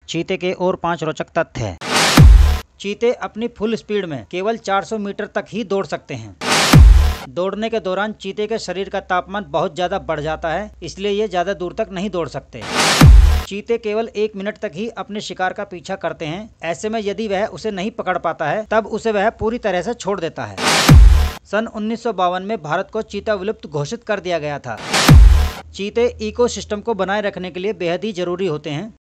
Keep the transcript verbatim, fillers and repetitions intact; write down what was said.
चीते के और पांच रोचक तथ्य। चीते अपनी फुल स्पीड में केवल चार सौ मीटर तक ही दौड़ सकते हैं। दौड़ने के दौरान चीते के शरीर का तापमान बहुत ज़्यादा बढ़ जाता है, इसलिए ये ज़्यादा दूर तक नहीं दौड़ सकते। चीते केवल एक मिनट तक ही अपने शिकार का पीछा करते हैं। ऐसे में यदि वह उसे नहीं पकड़ पाता है तब उसे वह पूरी तरह से छोड़ देता है। सन उन्नीस सौ बावन में भारत को चीता विलुप्त घोषित कर दिया गया था। चीते इकोसिस्टम को बनाए रखने के लिए बेहद ही जरूरी होते हैं।